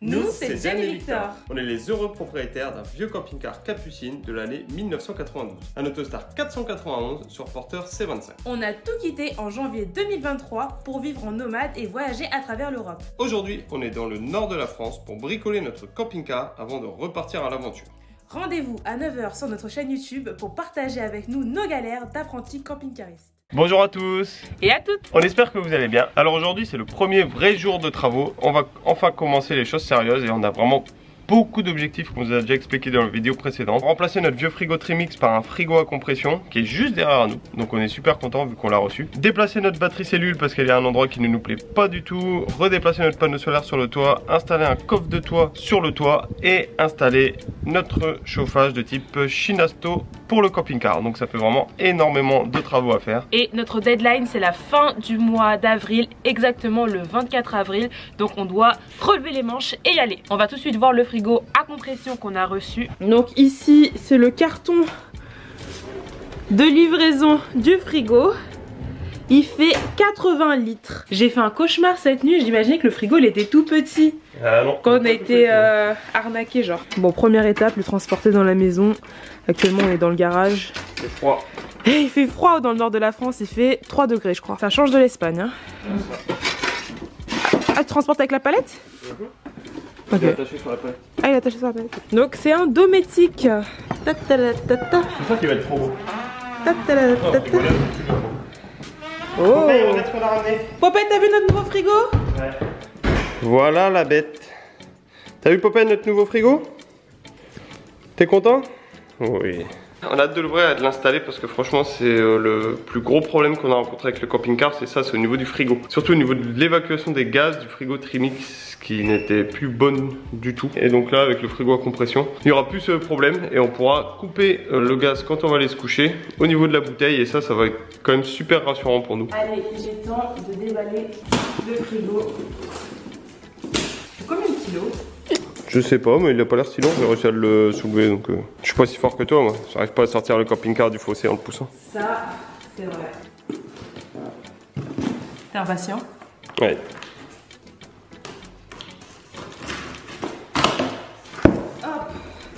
Nous, c'est Diane et Victor. On est les heureux propriétaires d'un vieux camping-car Capucine de l'année 1992. Un Autostar 491 sur porteur C25. On a tout quitté en janvier 2023 pour vivre en nomade et voyager à travers l'Europe. Aujourd'hui, on est dans le nord de la France pour bricoler notre camping-car avant de repartir à l'aventure. Rendez-vous à 9 h sur notre chaîne YouTube pour partager avec nous nos galères d'apprentis camping-caristes. Bonjour à tous et à toutes. On espère que vous allez bien. Alors aujourd'hui c'est le premier vrai jour de travaux. On va enfin commencer les choses sérieuses et on a vraiment beaucoup d'objectifs qu'on vous a déjà expliqué dans la vidéo précédente. Remplacer notre vieux frigo Trimix par un frigo à compression qui est juste derrière nous. Donc on est super content vu qu'on l'a reçu. Déplacer notre batterie cellule parce qu'elle est à un endroit qui ne nous plaît pas du tout. Redéplacer notre panneau solaire sur le toit. Installer un coffre de toit sur le toit. Et installer notre chauffage de type Shinasto pour le camping-car. Donc ça fait vraiment énormément de travaux à faire. Et notre deadline c'est la fin du mois d'avril, exactement le 24 avril. Donc on doit relever les manches et y aller. On va tout de suite voir le frigo à compression qu'on a reçu. Donc ici c'est le carton de livraison du frigo. Il fait 80 litres. J'ai fait un cauchemar cette nuit, j'imaginais que le frigo il était tout petit. Ah non, quand on a été arnaqué genre. Bon, première étape, le transporter dans la maison. Actuellement on est dans le garage. C'est froid. Et il fait froid dans le nord de la France, il fait 3 degrés je crois. Ça change de l'Espagne hein. Ah, tu transportes avec la palette? Okay. Il est attaché sur la palette. Ah, il est attaché sur la palette. Donc c'est un Dometic. C'est ça qui va être trop beau. Oh. Popeye, t'as vu notre nouveau frigo? Ouais. Voilà la bête. T'as vu Popeye notre nouveau frigo? T'es content? Oui. On a hâte de l'ouvrir et de l'installer parce que franchement c'est le plus gros problème qu'on a rencontré avec le camping-car, c'est ça, c'est au niveau du frigo. Surtout au niveau de l'évacuation des gaz du frigo Trimix qui n'était plus bonne du tout. Et donc là avec le frigo à compression, il n'y aura plus ce problème et on pourra couper le gaz quand on va aller se coucher au niveau de la bouteille et ça va être quand même super rassurant pour nous. Allez, j'ai le temps de déballer le frigo. C'est combien de kilos? Je sais pas, mais il a pas l'air si long, j'ai réussi à le soulever donc je suis pas si fort que toi moi. J'arrive pas à sortir le camping-car du fossé en le poussant. Ça, c'est vrai. T'es impatient? Ouais. Hop.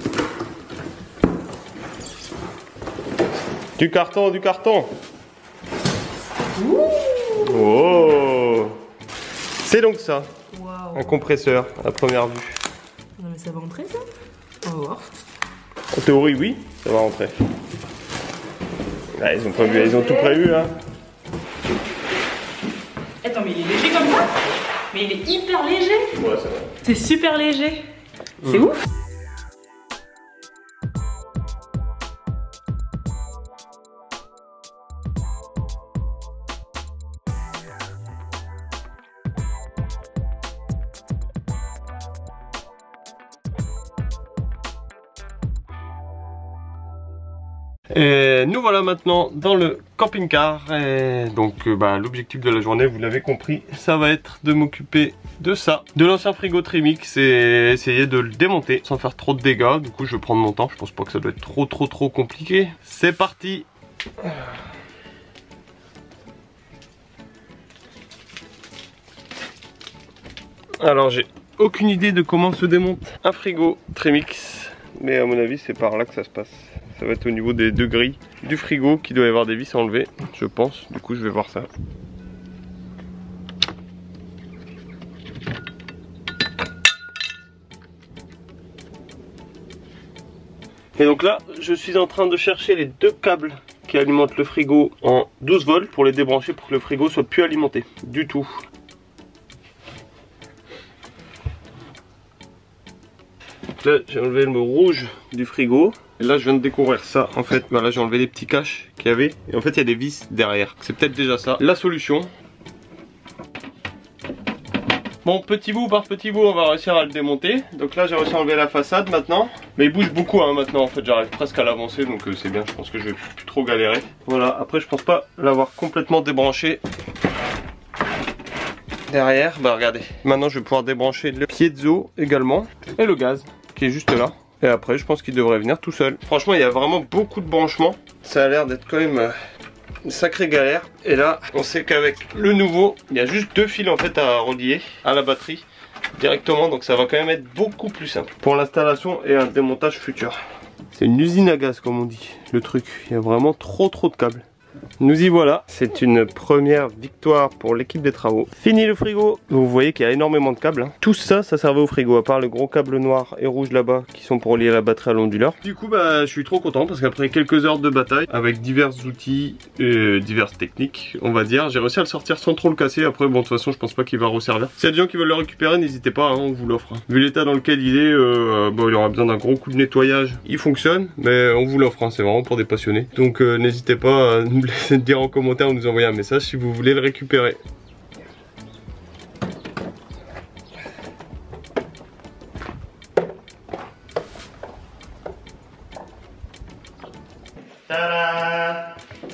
Du carton, du carton. Ouh. Oh. C'est donc ça. Wow. Un compresseur à première vue. Non mais ça va rentrer ça? On va voir. En théorie oui, ça va rentrer. Ah, ils ont pas vu, ils ont tout prévu hein. Attends mais il est léger comme ça? Mais il est hyper léger. Ouais ça va. C'est super léger. C'est ouf. Et nous voilà maintenant dans le camping-car et donc l'objectif de la journée, vous l'avez compris, ça va être de m'occuper de ça, de l'ancien frigo Trimix et essayer de le démonter sans faire trop de dégâts. Du coup je vais prendre mon temps, je pense pas que ça doit être trop compliqué. C'est parti. Alors j'ai aucune idée de comment se démonte un frigo Trimix, mais à mon avis c'est par là que ça se passe. Ça va être au niveau des deux grilles du frigo qui doit y avoir des vis à enlever, je pense. Du coup je vais voir ça. Et donc là je suis en train de chercher les deux câbles qui alimentent le frigo en 12 volts pour les débrancher pour que le frigo soit plus alimenté du tout. Là j'ai enlevé le rouge du frigo. Et là je viens de découvrir ça en fait. Là j'ai enlevé les petits caches qu'il y avait. Et en fait il y a des vis derrière. C'est peut-être déjà ça la solution. Bon, petit bout par petit bout on va réussir à le démonter. Donc là j'ai réussi à enlever la façade maintenant. Mais il bouge beaucoup hein, maintenant en fait. J'arrive presque à l'avancer donc c'est bien. Je pense que je vais plus trop galérer. Voilà, après je pense pas l'avoir complètement débranché. Derrière, regardez. Maintenant je vais pouvoir débrancher le piezo également. Et le gaz qui est juste là. Et après je pense qu'il devrait venir tout seul. Franchement il y a vraiment beaucoup de branchements. Ça a l'air d'être quand même une sacrée galère. Et là on sait qu'avec le nouveau il y a juste deux fils en fait à relier à la batterie. directement, donc ça va quand même être beaucoup plus simple pour l'installation et un démontage futur. C'est une usine à gaz comme on dit, le truc. Il y a vraiment trop de câbles. Nous y voilà, c'est une première victoire pour l'équipe des travaux. Fini le frigo. Vous voyez qu'il y a énormément de câbles, hein. Tout ça, ça servait au frigo, à part le gros câble noir et rouge là-bas qui sont pour lier la batterie à l'onduleur. Du coup, bah, je suis trop content parce qu'après quelques heures de bataille, avec divers outils, diverses techniques, on va dire, j'ai réussi à le sortir sans trop le casser. Après, bon, de toute façon, je pense pas qu'il va resservir. S'il y a des gens qui veulent le récupérer, n'hésitez pas, hein, on vous l'offre. Hein. Vu l'état dans lequel il est, bon, il aura besoin d'un gros coup de nettoyage. Il fonctionne, mais on vous l'offre, hein, c'est vraiment pour des passionnés. Donc, n'hésitez pas à nous laisser dire en commentaire ou nous envoyer un message si vous voulez le récupérer. Tada!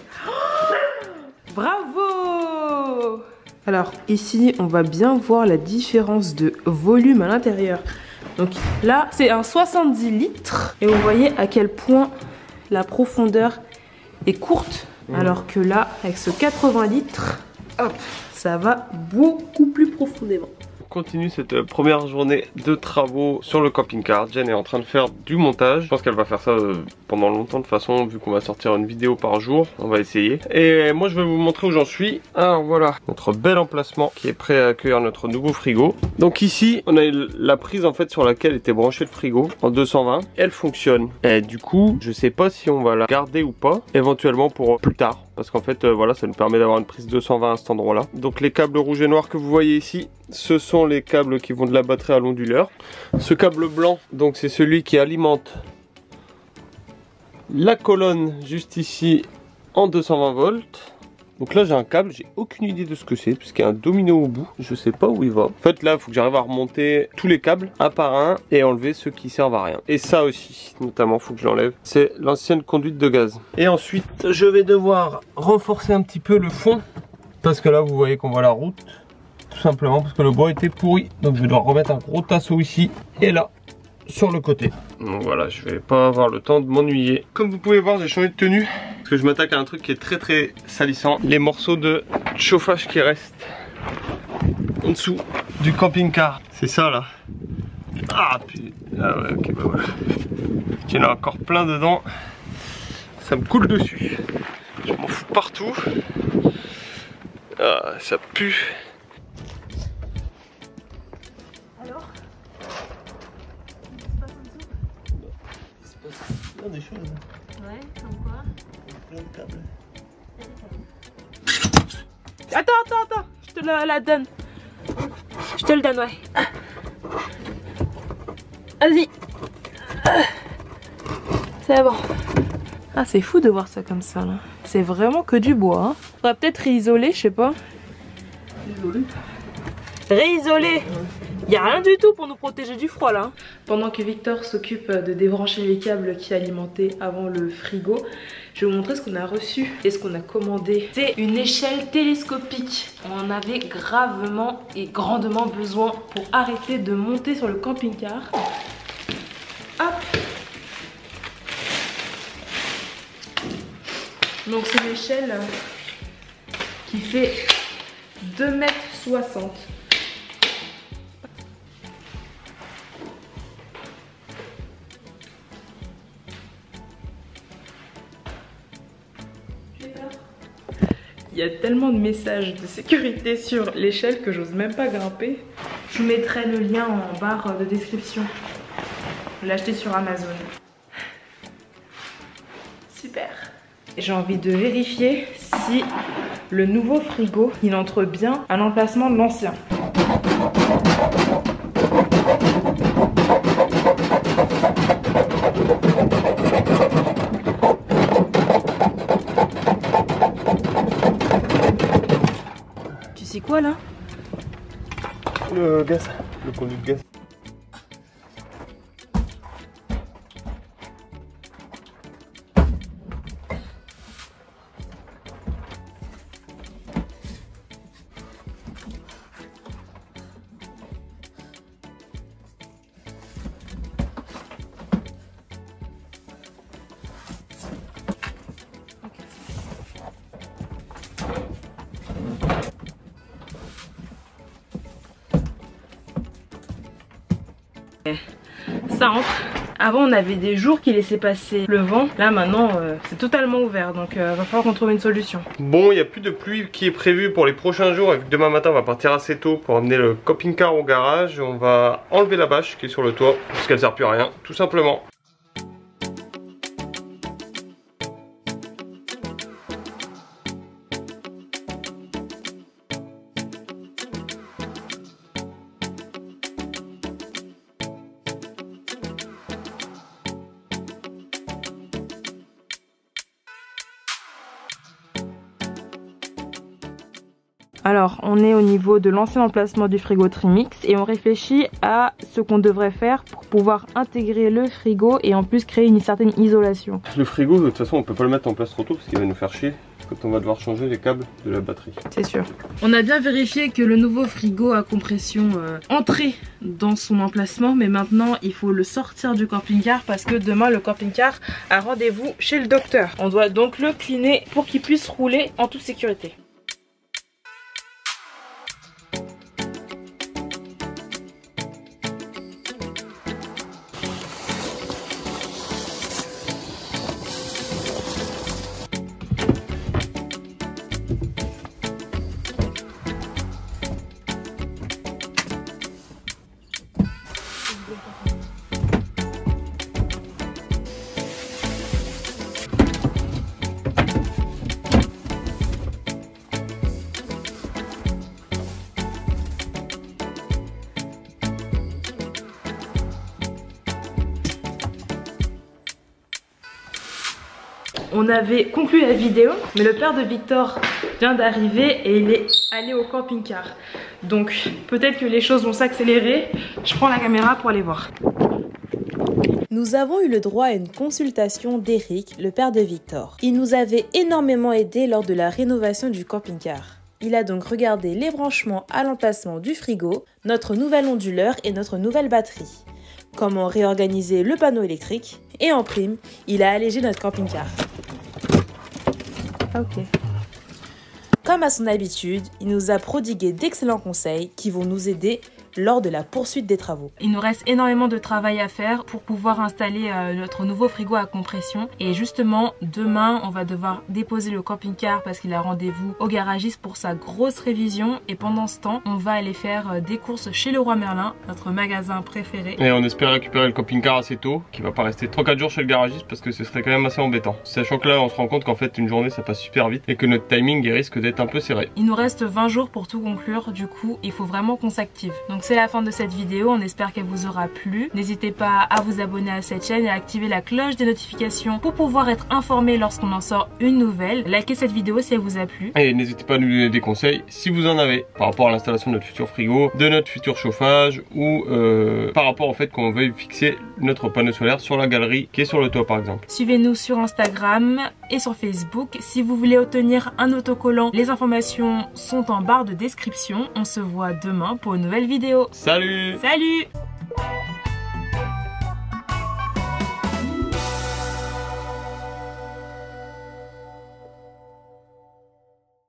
Bravo! Alors ici on va bien voir la différence de volume à l'intérieur. Donc là c'est un 70 litres et vous voyez à quel point la profondeur est courte. Alors que là, avec ce 80 litres, hop, ça va beaucoup plus profondément. On continue cette première journée de travaux sur le camping-car. Jen est en train de faire du montage. Je pense qu'elle va faire ça pendant longtemps de toute façon, vu qu'on va sortir une vidéo par jour. On va essayer. Et moi, je vais vous montrer où j'en suis. Alors voilà, notre bel emplacement qui est prêt à accueillir notre nouveau frigo. Donc ici, on a la prise en fait sur laquelle était branché le frigo en 220. Elle fonctionne. Et du coup, je sais pas si on va la garder ou pas, éventuellement pour plus tard. Parce qu'en fait, voilà, ça nous permet d'avoir une prise 220 à cet endroit-là. Donc les câbles rouges et noirs que vous voyez ici, ce sont les câbles qui vont de la batterie à l'onduleur. Ce câble blanc, donc c'est celui qui alimente la colonne juste ici en 220 volts. Donc là j'ai un câble, j'ai aucune idée de ce que c'est, puisqu'il y a un domino au bout, je sais pas où il va. En fait là il faut que j'arrive à remonter tous les câbles un par un et enlever ceux qui servent à rien. Et ça aussi, notamment, faut que je l'enlève, c'est l'ancienne conduite de gaz. Et ensuite je vais devoir renforcer un petit peu le fond, parce que là vous voyez qu'on voit la route, tout simplement parce que le bois était pourri. Donc je vais devoir remettre un gros tasseau ici et là sur le côté. Donc voilà, je vais pas avoir le temps de m'ennuyer. Comme vous pouvez voir, j'ai changé de tenue parce que je m'attaque à un truc qui est très salissant. Les morceaux de chauffage qui restent en dessous du camping-car. C'est ça là. Ah putain. Ah ouais, ok, bah voilà. Il y en a encore plein dedans. Ça me coule dessus. Je m'en fous partout. Ah, ça pue. Des choses. Ouais, comme quoi? Plein de câbles. Attends, je te la donne. Je te le donne, ouais. Vas-y. C'est bon. Ah, c'est fou de voir ça comme ça, là. C'est vraiment que du bois, hein. Faudrait peut-être réisoler, je sais pas. Réisoler. Il n'y a rien du tout pour nous protéger du froid là. Pendant que Victor s'occupe de débrancher les câbles qui alimentaient avant le frigo, je vais vous montrer ce qu'on a reçu et ce qu'on a commandé. C'est une échelle télescopique. On en avait gravement et grandement besoin pour arrêter de monter sur le camping-car. Hop. Donc c'est une échelle qui fait 2,60 m. Il y a tellement de messages de sécurité sur l'échelle que j'ose même pas grimper. Je vous mettrai le lien en barre de description. Je l'ai acheté sur Amazon. Super. J'ai envie de vérifier si le nouveau frigo, il entre bien à l'emplacement de l'ancien. C'est quoi là? Le gaz, le conduit de gaz. Ça entre. Avant on avait des jours qui laissaient passer le vent. Là maintenant c'est totalement ouvert. Donc va falloir qu'on trouve une solution. Bon, il n'y a plus de pluie qui est prévue pour les prochains jours. Et vu que demain matin on va partir assez tôt pour amener le camping-car au garage, on va enlever la bâche qui est sur le toit parce qu'elle sert plus à rien, tout simplement. Alors on est au niveau de l'ancien emplacement du frigo Trimix et on réfléchit à ce qu'on devrait faire pour pouvoir intégrer le frigo et en plus créer une certaine isolation. Le frigo de toute façon on peut pas le mettre en place trop tôt parce qu'il va nous faire chier quand on va devoir changer les câbles de la batterie. C'est sûr. On a bien vérifié que le nouveau frigo à compression entrait dans son emplacement, mais maintenant il faut le sortir du camping-car parce que demain le camping-car a rendez-vous chez le docteur. On doit donc le cleaner pour qu'il puisse rouler en toute sécurité. On avait conclu la vidéo, mais le père de Victor vient d'arriver et il est allé au camping-car. Donc peut-être que les choses vont s'accélérer. Je prends la caméra pour aller voir. Nous avons eu le droit à une consultation d'Eric, le père de Victor. Il nous avait énormément aidé lors de la rénovation du camping-car. Il a donc regardé les branchements à l'emplacement du frigo, notre nouvel onduleur et notre nouvelle batterie. Comment réorganiser le panneau électrique et en prime, il a allégé notre camping-car. Ok. Comme à son habitude, il nous a prodigué d'excellents conseils qui vont nous aider lors de la poursuite des travaux. Il nous reste énormément de travail à faire pour pouvoir installer notre nouveau frigo à compression. Et justement, demain, on va devoir déposer le camping-car parce qu'il a rendez-vous au garagiste pour sa grosse révision. Et pendant ce temps, on va aller faire des courses chez Leroy Merlin, notre magasin préféré. Et on espère récupérer le camping-car assez tôt, qui va pas rester 3-4 jours chez le garagiste parce que ce serait quand même assez embêtant. Sachant que là, on se rend compte qu'en fait, une journée, ça passe super vite et que notre timing risque d'être un peu serré. Il nous reste 20 jours pour tout conclure, du coup, il faut vraiment qu'on s'active. Donc c'est la fin de cette vidéo, on espère qu'elle vous aura plu. N'hésitez pas à vous abonner à cette chaîne et à activer la cloche des notifications pour pouvoir être informé lorsqu'on en sort une nouvelle. Likez cette vidéo si elle vous a plu. Et n'hésitez pas à nous donner des conseils si vous en avez par rapport à l'installation de notre futur frigo, de notre futur chauffage ou par rapport au fait qu'on veuille fixer notre panneau solaire sur la galerie qui est sur le toit par exemple. Suivez-nous sur Instagram et sur Facebook. Si vous voulez obtenir un autocollant, les informations sont en barre de description. On se voit demain pour une nouvelle vidéo. Salut! Salut!